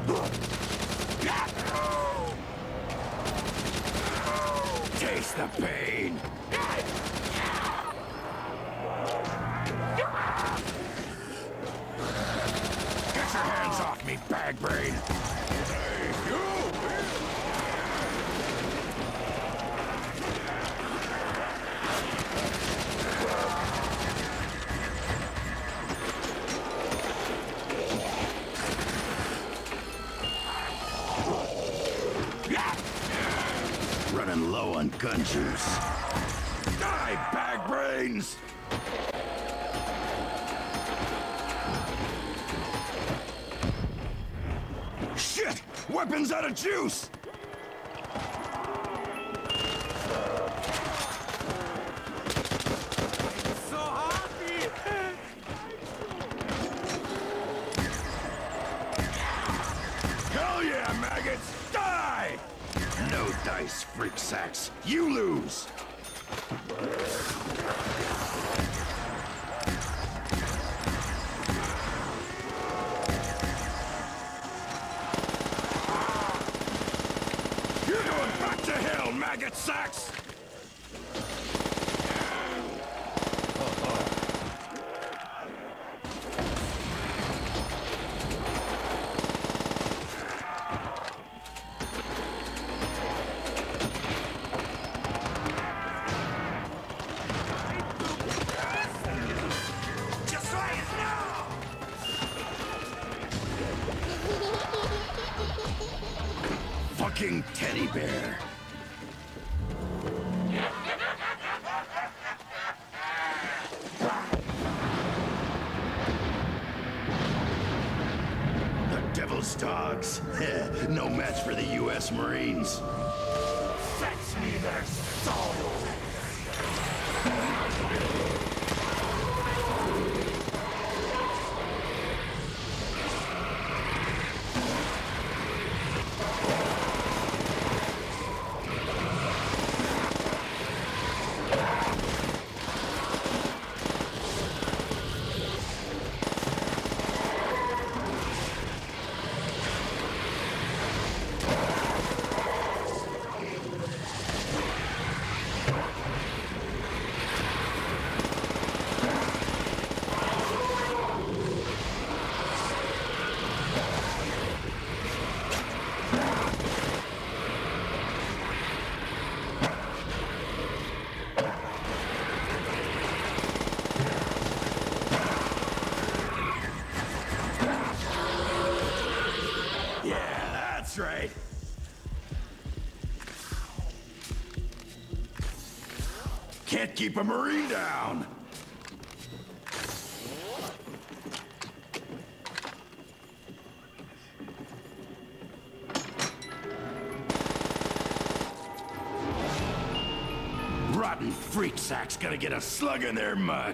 Taste the pain! Get your hands off me, bag brain! Hey, you! Running low on gun juice. Die, bag brains! Shit! Weapons out of juice! So happy! Hell yeah, maggots! Die! No dice, freak sacks. You lose! You're going back to hell, maggot sacks! Fucking teddy bear. The devil's dogs. No match for the U.S. Marines. Fetch me their souls. Right. Can't keep a Marine down. Rotten freak sack's gonna get a slug in their mug.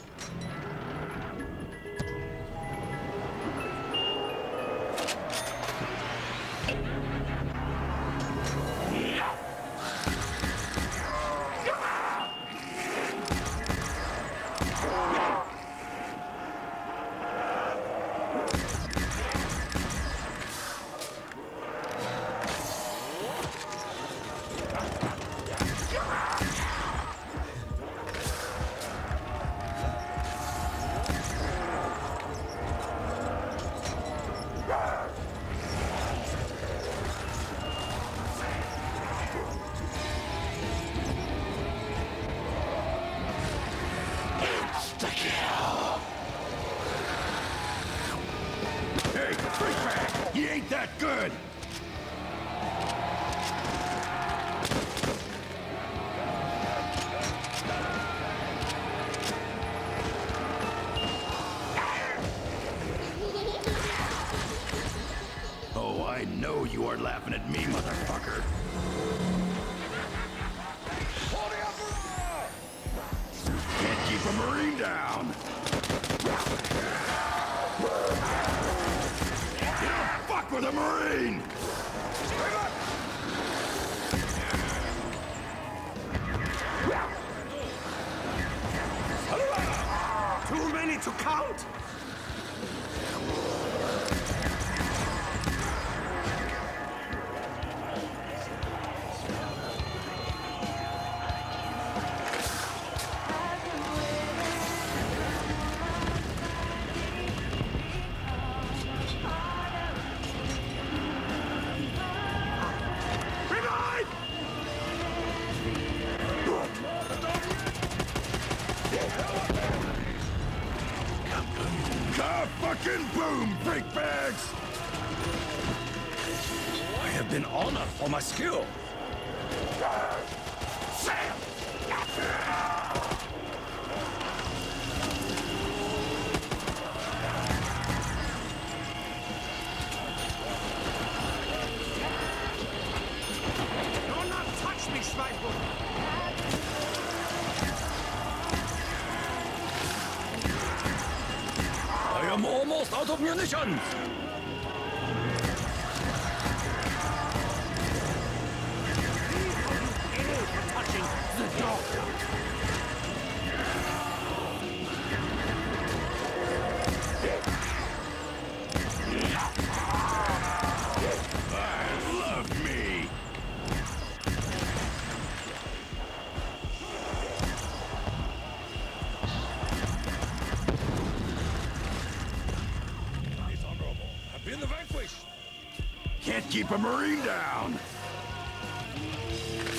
Hey, freak bag! He ain't that good! Oh, I know you are laughing at me, motherfucker. Can't keep a Marine down. You don't fuck with a Marine! Too many to count? I've been honored for my skill. Sam! Do not touch me, Schweinhund! I am almost out of munitions. Touching the doctor! Love me! Dishonorable have been vanquished. Can't keep a Marine down!